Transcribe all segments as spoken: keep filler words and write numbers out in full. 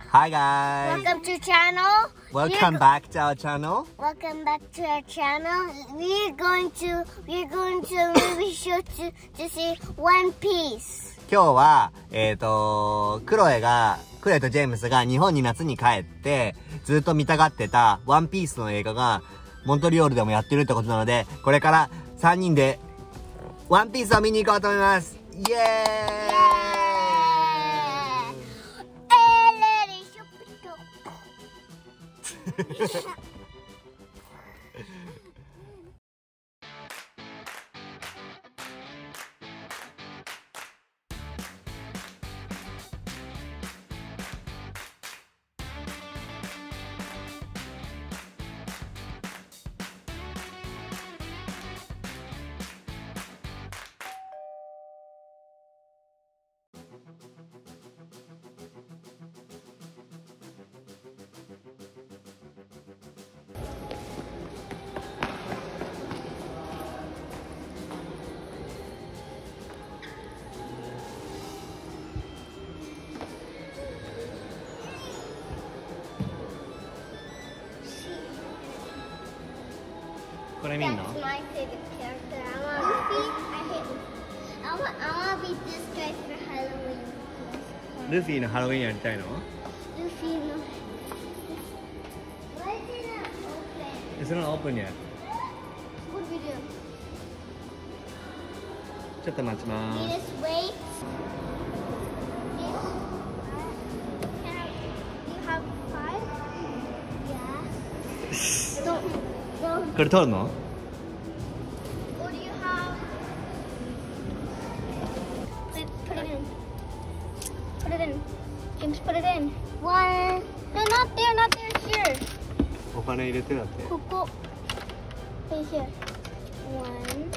Hi guys! Welcome to channel. Welcome back to our channel. Welcome back to our channel. We're going to we're going to movie show to to see One Piece. 今日は、えっと、クロエが、クロエとジェームスが日本に夏に帰って、ずっと見たがってたワンピースの映画が、モントリオールでもやってるってことなので、これからさんにんで、ワンピースを見に行こうと思います。イエーイ、イエーイこれ見んの？ That's my favorite character. I want Luffy. I hate Luffy. I want I want to be this guy for Halloween. ルフィのハロウィンやりたいの？ Luffy no. Why is it not open? It's not open yet. What do we do? ちょっと待ちま We ーす。 just wait. Can I, you have five? Yeah. Don't don't. これ撮るの？ What do you have? Put, put it in. Put it in. James, put it in. One. No, not there, not there. Here. お金入れてだって。 ここ。Right here. One.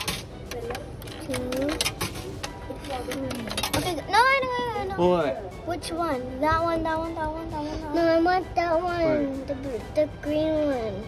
Two. Okay. No, no, no, no. おい。 Which one? That one, that one, that one, that one. No, I want that one. The the green one.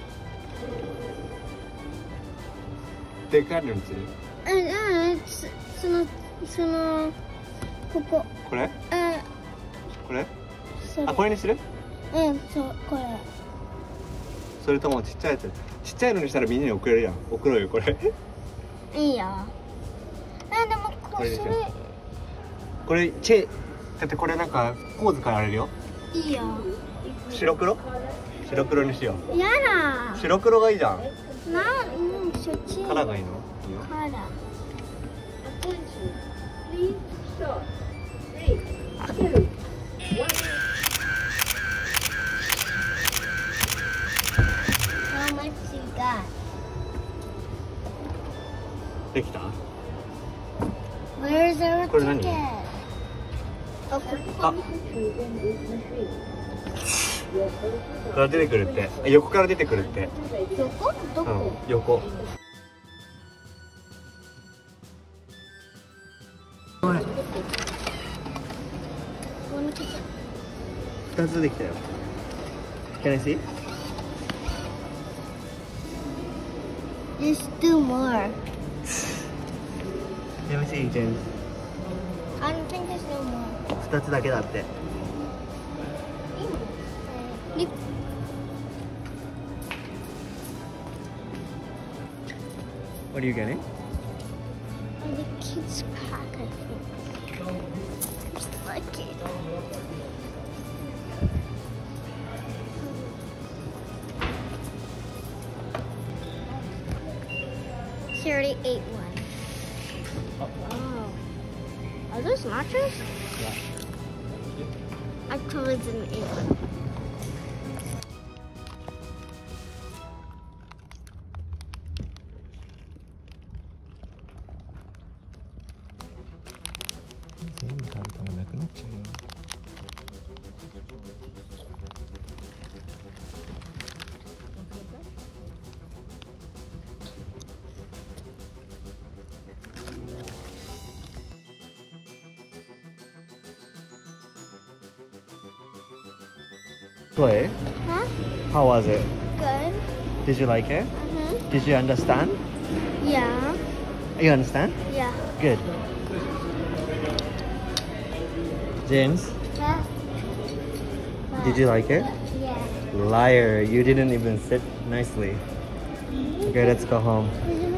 でかいのにする？ うんうん。そのそのここ。 これ？ うん。 これ？ それあ、これにする？ うん、そう、これ。 それともちっちゃいやつ？ちっちゃいのにしたらみんなに送れるやん。送ろうよこれ。 いいよ。あ、でもこうそれこれチェだってこれなんかポーズ変えられるよ。 いいよ。 白黒？白黒にしよやだ。 う。白黒がいいじゃん。 な、うん、そっち。 カラーがいいの？いいよ。 カラー。How much you got? できた？ Where's our これ何？ ticket? あ、ここ。 あ。から出てくるって。横から出てくるって。 横？どうんこ？、 横。二つできたよ。Can I see? Just do more. Let me see, James. I don't think there's no more. 二つだけだって。 Lip. What are you getting? Oh, the kids pack, I think. Just like it. She already ate one. Oh. Are those nachos? Yeah. I totally didn't eat one. Play? Huh? How was it? Good. Did you like it? Mm-hmm. Did you understand? Yeah. You understand? Yeah. Good. James, Yeah. Did you like it? Yeah. Liar, you didn't even sit nicely. Okay, let's go home.